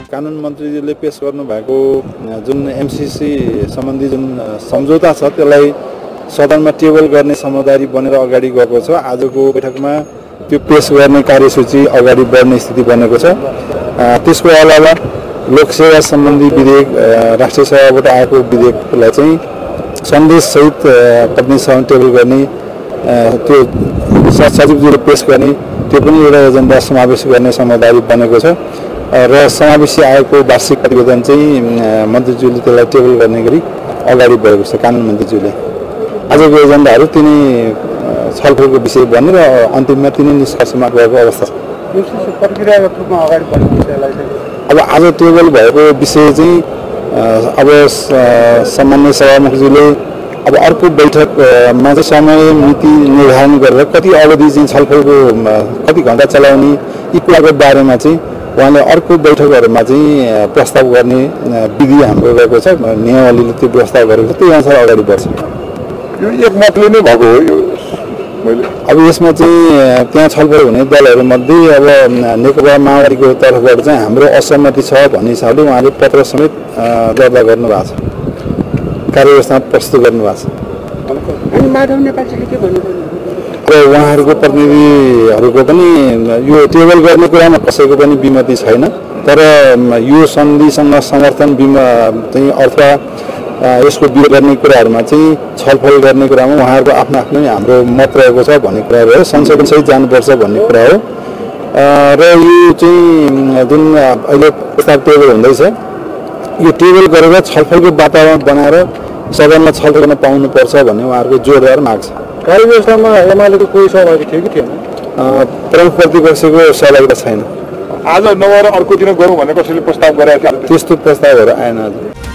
कानुन मन्त्रीले पेश गर्नुभएको जुन एमसीसी सम्बन्धी जुन सम्झौता छ त्यसलाई सदनमा टेबल गर्ने समझदारी बनेर अगाडि गएको छ। आजको बैठकमा त्यो पेश गर्ने कार्यसूची अगाडि बढ्ने स्थिति बनेको छ। त्यसको अलावा लोकसेवा सम्बन्धी विधेयक राष्ट्रिय सभाबाट आएको विधेयकलाई चाहिँ सन्देशसहित प्रतिनिधि सभामा टेबल गर्ने त्यो सचिवज्यूले पेश गर्ने त्यो पनि एउटा एजेन्डा समावेश गर्ने समझदारी बनेको छ र समावेशी आएको वार्षिक प्रतिवेदन चाहिँ मन्त्रीज्यूले त्यसलाई टेबल गर्ने गरी अगाडि बढेको छ। कानुन मन्त्रीज्यूले आजको एजेन्डाहरू तिनै छलफलको विषय बने र अन्तिममा तिनै निष्कर्षमा गएको अवस्था छ। प्रक्रियागत रूपमा अगाडि बढ्ने विषयलाई अब आज टेबल भएको विषय चाहिँ अब सामान्य सभामुखज्यूले अब अर्को बैठकमा चाहिँ समय मिति निर्धारण गरेर कति अवधि चाहिँ छलफलको कति घण्टा चलाउने यी कुराको बारेमा चाहिँ उहाँले अर्को बैठकहरूमा चाहिँ प्रस्ताव गर्ने विधि हाम्रो रहेको छ। नियमावलीले त्यो प्रस्ताव गरेको छ, त्यही अनुसार अगाडि बढ्छ। यो एकमतले नै भएको हो। अब यसमा चाहिँ त्यहाँ छलफल हुने दलहरूमध्ये अब नेकपा माओवादीको तर्फबाट चाहिँ हाम्रो असहमति छ भन्ने हिसाबले उहाँले पत्र समेत दर्ता गर्नुभएको छ, कार्यव्यवस्था प्रस्तुत गर्नुभएको छ। अनि माधव नेपालजीले के भन्नुभयो? र उहाँहरूको प्रतिनिधिहरूको पनि यो टेबल गर्ने कुरामा कसैको पनि विमति छैन, तर यो सन्धिसँग समर्थन चाहिँ अथवा यसको विरोध गर्ने कुराहरूमा चाहिँ छलफल गर्ने कुरामा उहाँहरूको आफ्नो आफ्नो हाम्रो मत रहेको छ भन्ने कुरा भयो। संशोधन सहित जानुपर्छ भन्ने कुरा हो र यो चाहिँ जुन अहिले प्रस्ताव टेबल हुँदैछ यो टेबल गरेर छलफलको वातावरण बनाएर सदनमा छलफल गर्न पाउनुपर्छ भन्ने उहाँहरूको जोरदार माग छ। कार्यव्यवस्थामा एमालेको कोही सहभागी थियो कि थिएन? प्रमुख प्रतिपक्षको सहभागिता छैन। आज नभएर अर्को दिन गरौँ भन्ने कसैले प्रस्ताव गरेको थियो? त्यस्तो प्रस्तावहरू आएन।